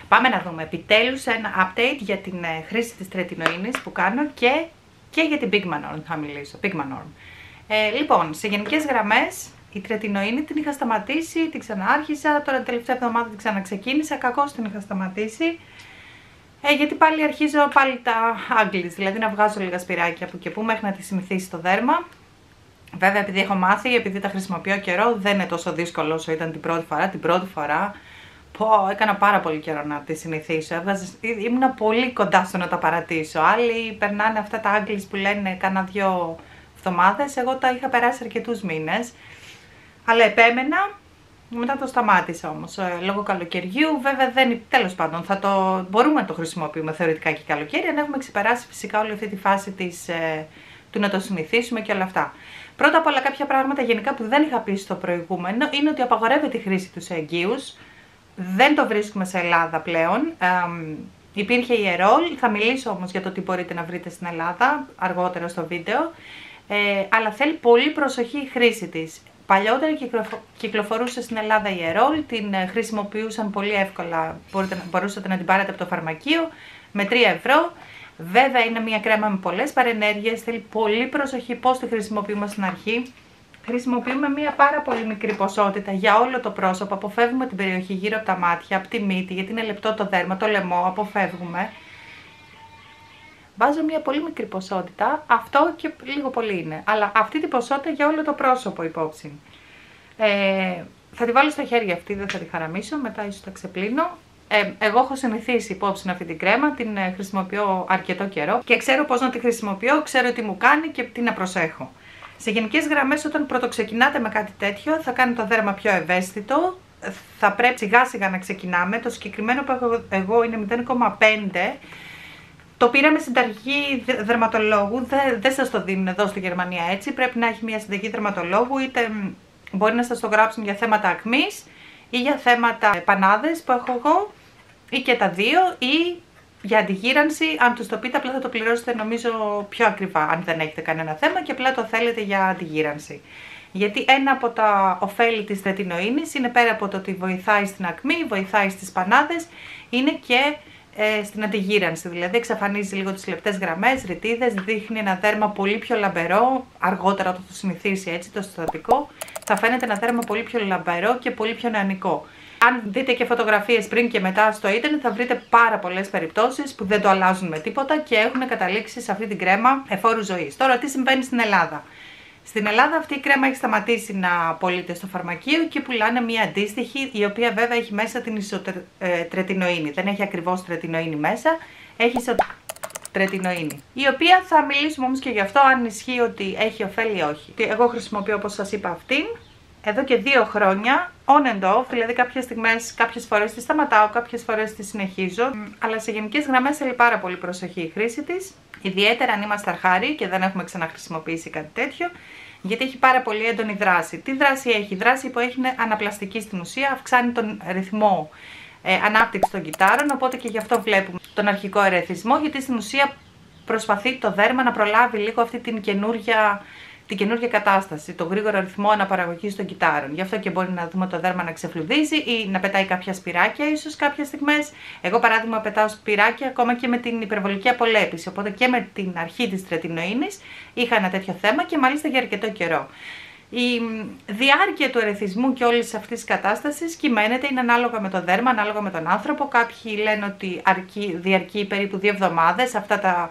Πάμε να δούμε επιτέλους ένα update για την χρήση της τρετινοίνης που κάνω και για την Pigman Orm θα μιλήσω. Pigman Orm. Λοιπόν, σε γενικές γραμμές η τρετινοίνη την είχα σταματήσει, την ξανάρχισα, τώρα την τελευταία εβδομάδα την ξαναξεκίνησα, κακώς την είχα σταματήσει. Γιατί πάλι αρχίζω τα Anglis, δηλαδή να βγάζω λίγα σπυράκια από και που μέχρι να τη συνηθίσει το δέρμα. Βέβαια, επειδή έχω μάθει, επειδή τα χρησιμοποιώ καιρό, δεν είναι τόσο δύσκολο όσο ήταν την πρώτη φορά. Την πρώτη φορά έκανα πάρα πολύ καιρό να τη συνηθίσω. Ήμουνα πολύ κοντά στο να τα παρατήσω. Άλλοι περνάνε αυτά τα Anglis που λένε κάνα 2 εβδομάδες. Εγώ τα είχα περάσει αρκετούς μήνες. Αλλά επέμενα. Μετά το σταμάτησα όμως λόγω καλοκαιριού. Βέβαια, τέλος πάντων, μπορούμε να το χρησιμοποιούμε θεωρητικά και καλοκαίρι, αν έχουμε ξεπεράσει φυσικά όλη αυτή τη φάση του να το συνηθίσουμε και όλα αυτά. Πρώτα απ' όλα, κάποια πράγματα γενικά που δεν είχα πει στο προηγούμενο είναι ότι απαγορεύεται η χρήση του σε εγγύους. Δεν το βρίσκουμε σε Ελλάδα πλέον. Υπήρχε η Aerol, θα μιλήσω όμως για το τι μπορείτε να βρείτε στην Ελλάδα αργότερα στο βίντεο. Αλλά θέλει πολύ προσοχή η χρήση της. Παλιότερα κυκλοφορούσε στην Ελλάδα η Aerol, την χρησιμοποιούσαν πολύ εύκολα, μπορούσατε να την πάρετε από το φαρμακείο με 3 ευρώ. Βέβαια είναι μια κρέμα με πολλές παρενέργειες, θέλει πολύ προσοχή πώς τη χρησιμοποιούμε στην αρχή. Χρησιμοποιούμε μια πάρα πολύ μικρή ποσότητα για όλο το πρόσωπο, αποφεύγουμε την περιοχή γύρω από τα μάτια, από τη μύτη, γιατί είναι λεπτό το δέρμα, το λαιμό, αποφεύγουμε. Βάζω μια πολύ μικρή ποσότητα, αυτό και λίγο πολύ είναι, αλλά αυτή την ποσότητα για όλο το πρόσωπο υπόψη. Θα τη βάλω στα χέρια αυτή, δεν θα τη χαραμίσω, μετά ίσως τα ξεπλύνω. Εγώ έχω συνηθίσει υπόψη αυτή την κρέμα, την χρησιμοποιώ αρκετό καιρό και ξέρω πώς να τη χρησιμοποιώ, ξέρω τι μου κάνει και τι να προσέχω. Σε γενικές γραμμές, όταν πρωτοξεκινάτε με κάτι τέτοιο, θα κάνει το δέρμα πιο ευαίσθητο, θα πρέπει σιγά σιγά να ξεκινάμε. Το συγκεκριμένο που έχω εγώ είναι 0,5. Το πήραμε συνταγή δερματολόγου, δεν σας το δίνουν εδώ στη Γερμανία έτσι, πρέπει να έχει μια συνταγή δερματολόγου, είτε μπορεί να σας το γράψουν για θέματα ακμής ή για θέματα πανάδες που έχω εγώ, ή και τα δύο, ή για αντιγύρανση. Αν τους το πείτε απλά θα το πληρώσετε νομίζω πιο ακριβά αν δεν έχετε κανένα θέμα και απλά το θέλετε για αντιγύρανση. Γιατί ένα από τα ωφέλη της τρετινοίνης είναι, πέρα από το ότι βοηθάει στην ακμή, βοηθάει στις πανάδες, είναι και στην αντιγύρανση, δηλαδή εξαφανίζει λίγο τις λεπτές γραμμές, ρητίδες, δείχνει ένα δέρμα πολύ πιο λαμπερό, αργότερα όταν το συνηθίσει έτσι το συστατικό, θα φαίνεται ένα δέρμα πολύ πιο λαμπερό και πολύ πιο νεανικό. Αν δείτε και φωτογραφίες πριν και μετά στο ίντερνετ θα βρείτε πάρα πολλές περιπτώσεις που δεν το αλλάζουν με τίποτα και έχουν καταλήξει σε αυτή την κρέμα εφόρου ζωής. Τώρα τι συμβαίνει στην Ελλάδα? Στην Ελλάδα αυτή η κρέμα έχει σταματήσει να πωλείται στο φαρμακείο και πουλάνε μια αντίστοιχη, η οποία βέβαια έχει μέσα την ισοτρετινοίνη. Δεν έχει ακριβώς τρετινοίνη μέσα, έχει ισοτρετινοίνη. Η οποία θα μιλήσουμε όμως και γι' αυτό, αν ισχύει ότι έχει ωφέλη ή όχι. Εγώ χρησιμοποιώ, όπως σας είπα, αυτήν εδώ και 2 χρόνια, on and off, δηλαδή κάποιες φορές τη σταματάω, κάποιες φορές τη συνεχίζω, αλλά σε γενικές γραμμές θέλει πάρα πολύ προσοχή η χρήση της. Ιδιαίτερα αν είμαστε αρχάροι και δεν έχουμε ξαναχρησιμοποιήσει κάτι τέτοιο, γιατί έχει πάρα πολύ έντονη δράση. Τι δράση έχει? Η δράση που έχει είναι αναπλαστική στην ουσία, αυξάνει τον ρυθμό ανάπτυξη των κυττάρων, οπότε και γι' αυτό βλέπουμε τον αρχικό ερεθισμό, γιατί στην ουσία προσπαθεί το δέρμα να προλάβει λίγο αυτή την καινούργια κατάσταση, τον γρήγορο ρυθμό αναπαραγωγής των κυττάρων. Γι' αυτό και μπορεί να δούμε το δέρμα να ξεφλουδίζει ή να πετάει κάποια σπυράκια, ίσως κάποιες στιγμές. Εγώ, παράδειγμα, πετάω σπυράκια ακόμα και με την υπερβολική απολέπιση. Οπότε και με την αρχή της τρετινοίνης είχα ένα τέτοιο θέμα και μάλιστα για αρκετό καιρό. Η διάρκεια του ερεθισμού και όλης αυτής της κατάστασης κυμαίνεται, είναι ανάλογα με το δέρμα, ανάλογα με τον άνθρωπο. Κάποιοι λένε ότι διαρκεί περίπου 2 εβδομάδες αυτά τα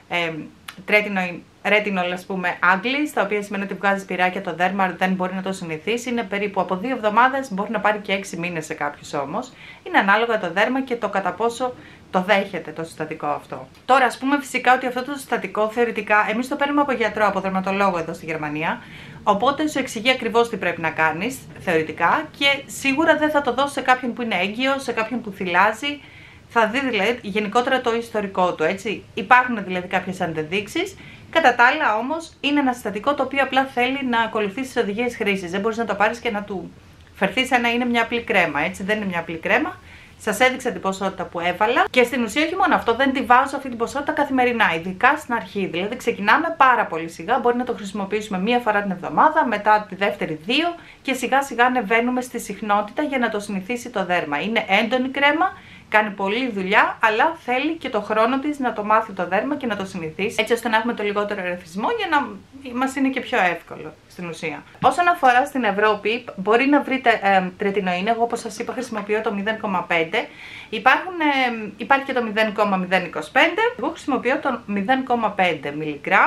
retinol, ας πούμε, Anglis, τα οποία σημαίνει ότι βγάζει σπυράκια το δέρμα, δεν μπορεί να το συνηθίσει. Είναι περίπου από 2 εβδομάδες, μπορεί να πάρει και 6 μήνες σε κάποιους όμως. Είναι ανάλογα το δέρμα και το κατά πόσο το δέχεται το συστατικό αυτό. Τώρα, ας πούμε φυσικά ότι αυτό το συστατικό θεωρητικά εμείς το παίρνουμε από γιατρό, από δερματολόγο εδώ στη Γερμανία. Οπότε σου εξηγεί ακριβώς τι πρέπει να κάνεις θεωρητικά και σίγουρα δεν θα το δώσει σε κάποιον που είναι έγκυος, σε κάποιον που θυλάζει. Θα δει δηλαδή γενικότερα το ιστορικό του, έτσι. Υπάρχουν δηλαδή κάποιες αντεδείξεις. Κατά τα άλλα όμως είναι ένα συστατικό το οποίο απλά θέλει να ακολουθήσει τις οδηγίες χρήσης. Δεν μπορείς να το πάρεις και να του φερθεί σαν να είναι μια απλή κρέμα, έτσι. Δεν είναι μια απλή κρέμα. Σας έδειξα την ποσότητα που έβαλα και στην ουσία όχι μόνο αυτό, δεν τη βάζω αυτή την ποσότητα καθημερινά, ειδικά στην αρχή. Δηλαδή ξεκινάμε πάρα πολύ σιγά, μπορεί να το χρησιμοποιήσουμε 1 φορά την εβδομάδα, μετά τη δεύτερη 2 και σιγά σιγά ανεβαίνουμε στη συχνότητα για να το συνηθίσει το δέρμα. Είναι έντονη κρέμα κάνει πολλή δουλειά, αλλά θέλει και το χρόνο της να το μάθει το δέρμα και να το συνηθίσει, έτσι ώστε να έχουμε το λιγότερο ερεθισμό για να μας είναι και πιο εύκολο στην ουσία. Όσον αφορά στην Ευρώπη, μπορεί να βρείτε τρετινοίνη. Εγώ, όπως σας είπα, χρησιμοποιώ το 0,5. Υπάρχει και το 0,025. Εγώ χρησιμοποιώ το 0,5 μιλιγκράμμ.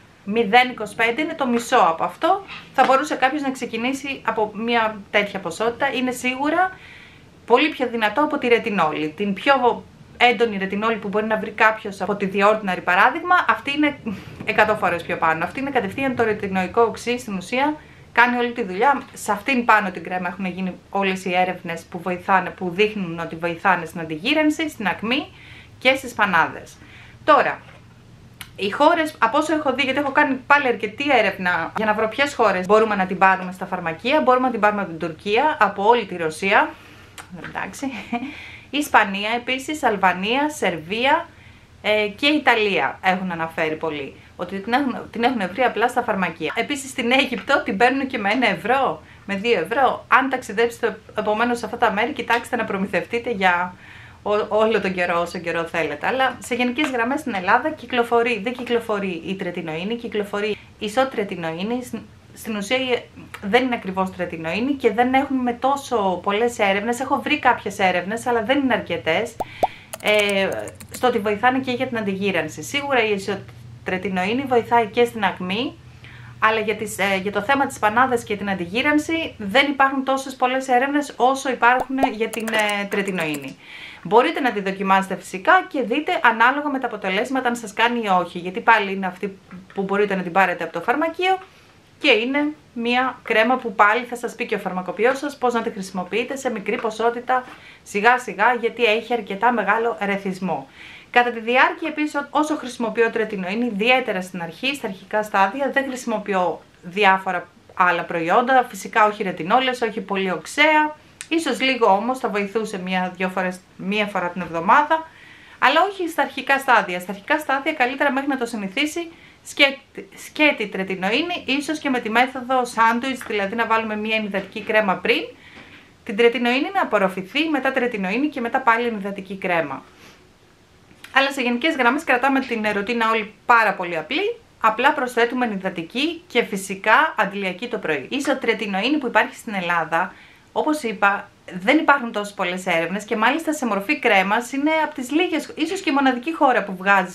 0,25 είναι το μισό από αυτό. Θα μπορούσε κάποιος να ξεκινήσει από μια τέτοια ποσότητα. Είναι σίγουρα πολύ πιο δυνατό από τη ρετινόλη. Την πιο έντονη ρετινόλη που μπορεί να βρει κάποιος από τη The Ordinary παράδειγμα, αυτή είναι 100 φορές πιο πάνω. Αυτή είναι κατευθείαν το ρετινοϊκό οξύ, στην ουσία κάνει όλη τη δουλειά. Σε αυτήν πάνω την κρέμα έχουν γίνει όλες οι έρευνες που δείχνουν ότι βοηθάνε στην αντιγύρανση, στην ακμή και στις πανάδες. Τώρα, οι χώρες, από όσο έχω δει, γιατί έχω κάνει πάλι αρκετή έρευνα για να βρω ποιες χώρες μπορούμε να την πάρουμε στα φαρμακεία, μπορούμε να την πάρουμε από την Τουρκία, από όλη τη Ρωσία, εντάξει, Ισπανία επίσης, Αλβανία, Σερβία και Ιταλία έχουν αναφέρει πολύ, ότι την έχουν βρει απλά στα φαρμακεία. Επίσης στην Αίγυπτο την παίρνουν και με 1 ευρώ, με 2 ευρώ. Αν ταξιδέψετε επομένως σε αυτά τα μέρη, κοιτάξτε να προμηθευτείτε για όλο τον καιρό, όσο καιρό θέλετε. Αλλά σε γενικές γραμμές στην Ελλάδα δεν κυκλοφορεί η τρετινοίνη, κυκλοφορεί ισοτρετινοίνη. Στην ουσία δεν είναι ακριβώς τρετινοίνη και δεν έχουμε τόσο πολλές έρευνες. Έχω βρει κάποιες έρευνες, αλλά δεν είναι αρκετές, στο ότι βοηθάνε και για την αντιγύρανση. Σίγουρα η ισοτρετινοίνη βοηθάει και στην ακμή, αλλά για το θέμα της πανάδας και την αντιγύρανση δεν υπάρχουν τόσες πολλές έρευνες όσο υπάρχουν για την τρετινοίνη. Μπορείτε να τη δοκιμάσετε φυσικά και δείτε ανάλογα με τα αποτελέσματα αν σας κάνει ή όχι, γιατί πάλι είναι αυτή που μπορείτε να την πάρετε από το φαρμακείο και είναι μια κρέμα που πάλι θα σας πει και ο φαρμακοποιός σας πώς να τη χρησιμοποιείτε σε μικρή ποσότητα σιγά σιγά, γιατί έχει αρκετά μεγάλο ερεθισμό. Κατά τη διάρκεια επίσης, όσο χρησιμοποιώ τρετινοίνη, ιδιαίτερα στην αρχή, στα αρχικά στάδια, δεν χρησιμοποιώ διάφορα άλλα προϊόντα, φυσικά όχι ρετινόλες, όχι πολύ οξέα, ίσως λίγο όμως θα βοηθούσε μία φορά την εβδομάδα, αλλά όχι στα αρχικά στάδια. Στα αρχικά στάδια καλύτερα μέχρι να το συνηθίσει σκέτη τρετινοίνη, ίσως και με τη μέθοδο σάντουιτς, δηλαδή να βάλουμε μία ενυδατική κρέμα πριν, την τρετινοίνη να απορροφηθεί, μετά τρετινοίνη και μετά πάλι ενυδατική κρέμα. Αλλά σε γενικές γραμμές κρατάμε την ρουτίνα όλη πάρα πολύ απλή, απλά προσθέτουμε ενυδατική και φυσικά αντιλιακή το πρωί. Η ισοτρετινοίνη που υπάρχει στην Ελλάδα, όπως είπα, δεν υπάρχουν τόσες πολλές έρευνες και μάλιστα σε μορφή κρέμας είναι από τις λίγες, ίσως και η μοναδική χώρα που βγάζει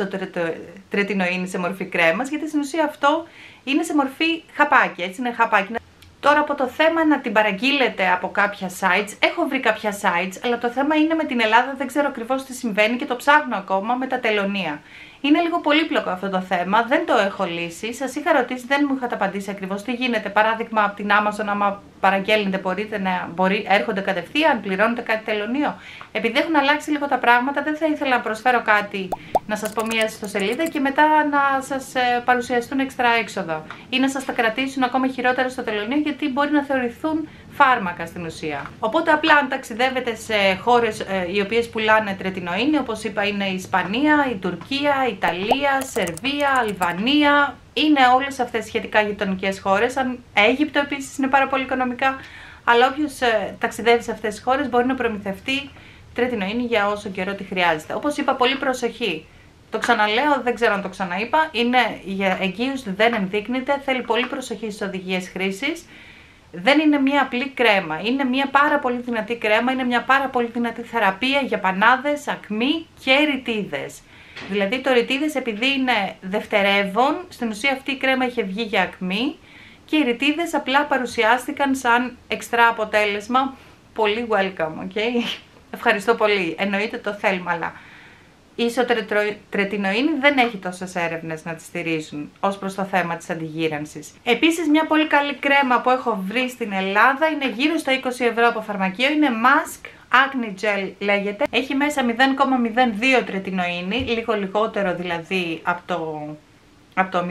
ισοτρετινοίνη σε μορφή κρέμας, γιατί στην ουσία αυτό είναι σε μορφή χαπάκι, έτσι είναι χαπάκι. Τώρα από το θέμα να την παραγγείλετε από κάποια sites, έχω βρει κάποια sites, αλλά το θέμα είναι με την Ελλάδα, δεν ξέρω ακριβώς τι συμβαίνει και το ψάχνω ακόμα με τα τελωνεία. Είναι λίγο πολύπλοκο αυτό το θέμα, δεν το έχω λύσει. Σας είχα ρωτήσει, δεν μου είχατε απαντήσει ακριβώς τι γίνεται. Παράδειγμα, από την Amazon, άμα παραγγέλνετε, έρχονται κατευθείαν, πληρώνετε κάτι τελωνείο. Επειδή έχουν αλλάξει λίγο τα πράγματα, δεν θα ήθελα να προσφέρω κάτι, να σας πω μια ιστοσελίδα και μετά να σας παρουσιαστούν εξτρά έξοδα. Ή να σας τα κρατήσουν ακόμα χειρότερα στο τελωνείο, γιατί μπορεί να θεωρηθούν φάρμακα στην ουσία. Οπότε απλά αν ταξιδεύετε σε χώρες οι οποίες πουλάνε τρετινοίνη, όπως είπα είναι η Ισπανία, η Τουρκία, η Ιταλία, Σερβία, Αλβανία, είναι όλες αυτές σχετικά γειτονικές χώρες. Αίγυπτο επίσης είναι πάρα πολύ οικονομικά, αλλά όποιος ταξιδεύει σε αυτές τις χώρες μπορεί να προμηθευτεί τρετινοίνη για όσο καιρό τη χρειάζεται. Όπως είπα, πολύ προσοχή. Το ξαναλέω, δεν ξέρω αν το ξαναείπα, είναι για εγγύους, δεν ενδείκνυται, θέλει πολύ προσοχή στις οδηγίες χρήσης. Δεν είναι μια απλή κρέμα, είναι μια πάρα πολύ δυνατή κρέμα, είναι μια πάρα πολύ δυνατή θεραπεία για πανάδες, ακμή και ρητίδες. Δηλαδή το ρητίδες, επειδή είναι δευτερεύον, στην ουσία αυτή η κρέμα είχε βγει για ακμή και οι ρητίδες απλά παρουσιάστηκαν σαν εξτρά αποτέλεσμα. Πολύ welcome, ok? Ευχαριστώ πολύ, εννοείται το θέλουμε, αλλά η ισοτρετινοίνη δεν έχει τόσες έρευνες να τη στηρίζουν ως προς το θέμα της αντιγύρανσης. Επίσης, μια πολύ καλή κρέμα που έχω βρει στην Ελλάδα είναι γύρω στα 20 ευρώ από φαρμακείο, είναι Mask Acne Gel λέγεται. Έχει μέσα 0,02 τρετινοίνη, λίγο λιγότερο δηλαδή από το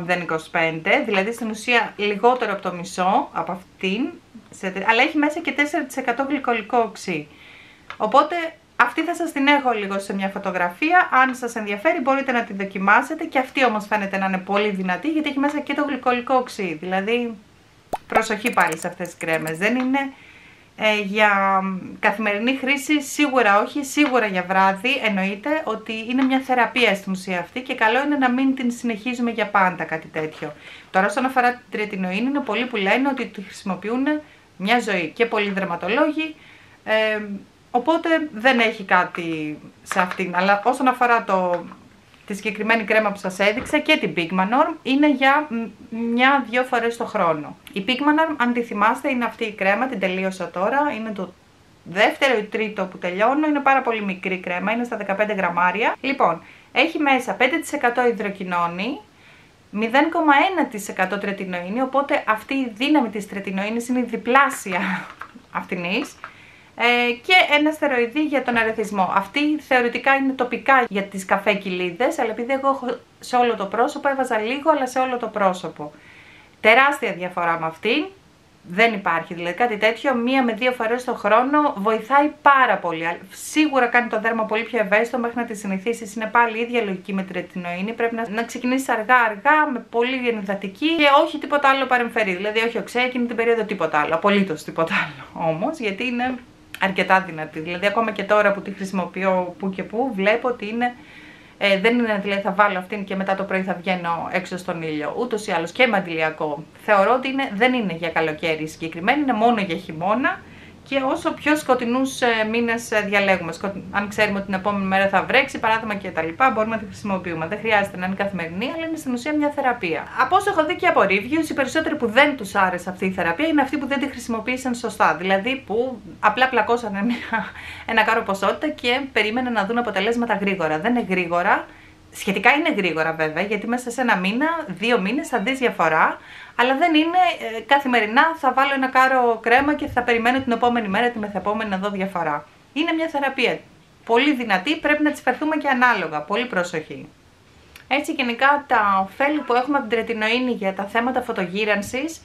0,025, δηλαδή στην ουσία λιγότερο από το μισό από αυτήν, αλλά έχει μέσα και 4% γλυκολικό οξύ. Οπότε αυτή θα σας την έχω λίγο σε μια φωτογραφία, αν σας ενδιαφέρει μπορείτε να τη δοκιμάσετε, και αυτή όμως φαίνεται να είναι πολύ δυνατή γιατί έχει μέσα και το γλυκολικό οξύ, δηλαδή προσοχή πάλι σε αυτές τις κρέμες, δεν είναι Για καθημερινή χρήση σίγουρα όχι, σίγουρα για βράδυ εννοείται ότι είναι μια θεραπεία στην ουσία αυτή και καλό είναι να μην την συνεχίζουμε για πάντα κάτι τέτοιο. Τώρα όσον αφορά την τρετινοίνη, είναι πολλοί που λένε ότι τη χρησιμοποιούν μια ζωή και πολλοί δερματολόγοι, οπότε δεν έχει κάτι σε αυτήν. Αλλά όσον αφορά τη συγκεκριμένη κρέμα που σας έδειξα και την Pigmanorm, είναι για 1-2 φορές το χρόνο. Η Pigmanorm, αν τη θυμάστε, είναι αυτή η κρέμα, την τελείωσα τώρα, είναι το δεύτερο ή τρίτο που τελειώνω, είναι πάρα πολύ μικρή κρέμα, είναι στα 15 γραμμάρια. Λοιπόν, έχει μέσα 5% υδροκοινώνη, 0,1% τρετινοίνη, οπότε αυτή η δύναμη της τρετινοίνης είναι διπλάσια αυτινής. Και ένα στεροειδή για τον αρεθισμό. Αυτή θεωρητικά είναι τοπικά για τις καφέ κοιλίδες, αλλά επειδή εγώ έχω σε όλο το πρόσωπο, έβαζα λίγο, αλλά σε όλο το πρόσωπο. Τεράστια διαφορά με αυτή. Δεν υπάρχει δηλαδή κάτι τέτοιο. 1 με 2 φορές το χρόνο βοηθάει πάρα πολύ. Σίγουρα κάνει το δέρμα πολύ πιο ευαίσθητο μέχρι να τη συνηθίσεις. Είναι πάλι η ίδια λογική με τρετινοίνη. Πρέπει να ξεκινήσεις αργά-αργά, με πολύ ενυδατική και όχι τίποτα άλλο παρεμφερεί. Δηλαδή, όχι οξέα εκείνη την περίοδο τίποτα άλλο. Απολύτως τίποτα άλλο όμως, γιατί είναι αρκετά δυνατή. Δηλαδή, ακόμα και τώρα που τη χρησιμοποιώ που και που, βλέπω ότι είναι. Δεν είναι δηλαδή θα βάλω αυτήν και μετά το πρωί θα βγαίνω έξω στον ήλιο. Ούτως ή άλλως και με αντιλιακό. Θεωρώ ότι δεν είναι για καλοκαίρι συγκεκριμένη, είναι μόνο για χειμώνα και όσο πιο σκοτεινούς μήνες διαλέγουμε. Αν ξέρουμε ότι την επόμενη μέρα θα βρέξει, παράδειγμα και τα λοιπά, μπορούμε να τη χρησιμοποιούμε. Δεν χρειάζεται να είναι καθημερινή, αλλά είναι στην ουσία μια θεραπεία. Από όσο έχω δει και από reviews, οι περισσότεροι που δεν τους άρεσε αυτή η θεραπεία είναι αυτοί που δεν τη χρησιμοποίησαν σωστά. Δηλαδή που απλά πλακώσανε ένα κάρο ποσότητα και περίμεναν να δουν αποτελέσματα γρήγορα. Δεν είναι γρήγορα. Σχετικά είναι γρήγορα βέβαια, γιατί μέσα σε 1 μήνα, 2 μήνες θα δεις διαφορά, αλλά δεν είναι καθημερινά θα βάλω ένα κάρο κρέμα και θα περιμένω την επόμενη μέρα, τη μεθεπόμενη να δω διαφορά. Είναι μια θεραπεία πολύ δυνατή, πρέπει να τις φερθούμε και ανάλογα, πολύ προσοχή. Έτσι γενικά τα ωφέλη που έχουμε από την τρετινοίνη για τα θέματα φωτογύρανσης,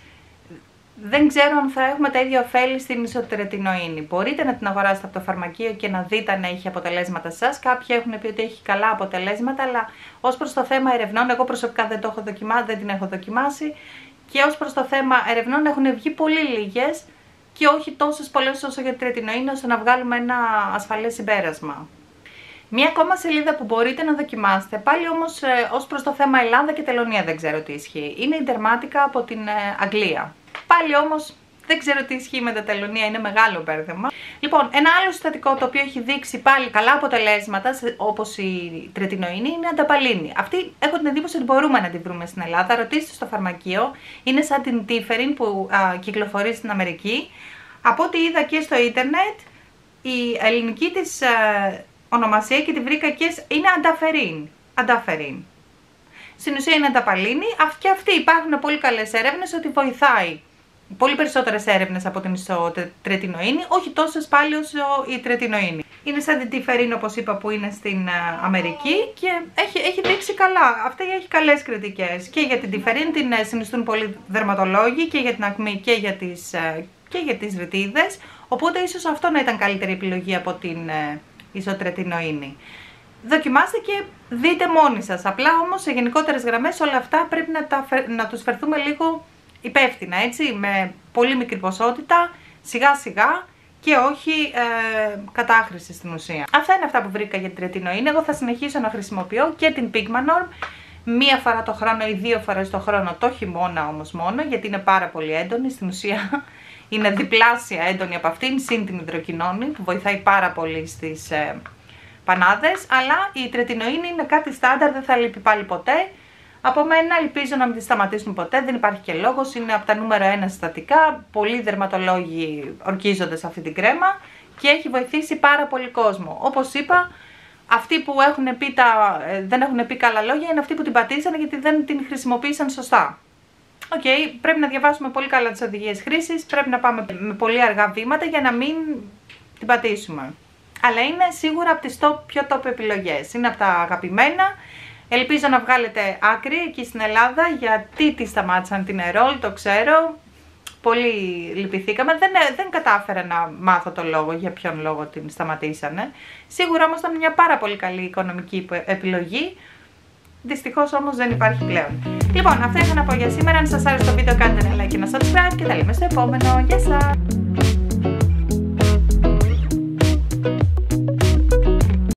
δεν ξέρω αν θα έχουμε τα ίδια ωφέλη στην ισοτρετινοίνη. Μπορείτε να την αγοράσετε από το φαρμακείο και να δείτε αν έχει αποτελέσματα σε εσάς. Κάποιοι έχουν πει ότι έχει καλά αποτελέσματα, αλλά ως προς το θέμα ερευνών, εγώ προσωπικά δεν την έχω δοκιμάσει. Και ως προς το θέμα ερευνών έχουν βγει πολύ λίγες και όχι τόσες πολλές όσο για την τρετινοίνη, ώστε να βγάλουμε ένα ασφαλές συμπέρασμα. Μία ακόμα σελίδα που μπορείτε να δοκιμάσετε, πάλι όμως ως προς το θέμα Ελλάδα και Τελωνία δεν ξέρω τι ισχύει. Είναι η Dermatica από την Αγγλία. Πάλι όμως δεν ξέρω τι ισχύει με τα τελωνία, είναι μεγάλο μπέρδεμα. Λοιπόν, ένα άλλο συστατικό το οποίο έχει δείξει πάλι καλά αποτελέσματα, όπως η τρετινοίνη, είναι η ανταπαλίνη. Αυτή έχω την εντύπωση ότι μπορούμε να τη βρούμε στην Ελλάδα. Ρωτήστε στο φαρμακείο, είναι σαν την Tiferin που κυκλοφορεί στην Αμερική. Από ό,τι είδα και στο ίντερνετ, η ελληνική της ονομασία και τη βρήκα και είναι Ανταφερίν. Στην ουσία είναι ανταπαλίνη και αυτή υπάρχουν πολύ καλές έρευνες ότι βοηθάει. Πολύ περισσότερες έρευνες από την ισοτρετινοίνη, όχι τόσες πάλι όσο η τρετινοίνη. Είναι σαν την Tiferin όπως είπα που είναι στην Αμερική και έχει δείξει καλά. Αυτή έχει καλές κριτικές. Και για την Tiferin την συνιστούν πολλοί δερματολόγοι και για την ακμή και για τις ρητίδες. Οπότε ίσως αυτό να ήταν καλύτερη επιλογή από την ισοτρετινοίνη. Δοκιμάστε και δείτε μόνοι σας. Απλά όμως σε γενικότερες γραμμές όλα αυτά πρέπει να τους φερθούμε λίγο υπεύθυνα, έτσι, με πολύ μικρή ποσότητα, σιγά σιγά και όχι κατάχρηση στην ουσία. Αυτά είναι αυτά που βρήκα για την τρετινοίνη. Εγώ θα συνεχίσω να χρησιμοποιώ και την Pigmanorm 1 φορά το χρόνο ή 2 φορές το χρόνο, το χειμώνα όμως μόνο, γιατί είναι πάρα πολύ έντονη. Στην ουσία είναι διπλάσια έντονη από αυτήν, συν την υδροκοινώνη που βοηθάει πάρα πολύ στις πανάδες, αλλά η τρετινοίνη είναι κάτι στάνταρ, δεν θα λείπει πάλι ποτέ. Από μένα ελπίζω να μην τη σταματήσουν ποτέ, δεν υπάρχει και λόγος, είναι από τα νούμερο 1 συστατικά, πολλοί δερματολόγοι ορκίζονται σε αυτή την κρέμα και έχει βοηθήσει πάρα πολύ κόσμο. Όπως είπα, αυτοί που δεν έχουν πει καλά λόγια είναι αυτοί που την πατήσανε γιατί δεν την χρησιμοποίησαν σωστά. Πρέπει να διαβάσουμε πολύ καλά τις οδηγίες χρήσης, πρέπει να πάμε με πολύ αργά βήματα για να μην την πατήσουμε. Αλλά είναι σίγουρα από τις πιο top επιλογές, είναι από τα αγαπημένα. Ελπίζω να βγάλετε άκρη εκεί στην Ελλάδα γιατί τη σταμάτησαν την Ερόλ, το ξέρω. Πολύ λυπηθήκαμε, δεν κατάφερα να μάθω το λόγο, για ποιον λόγο την σταματήσανε. Σίγουρα όμως ήταν μια πάρα πολύ καλή οικονομική επιλογή. Δυστυχώς όμως δεν υπάρχει πλέον. Λοιπόν, αυτά είχα να πω για σήμερα. Αν σας άρεσε το βίντεο κάντε ένα like και ένα subscribe και τα λέμε στο επόμενο. Γεια σας! σας.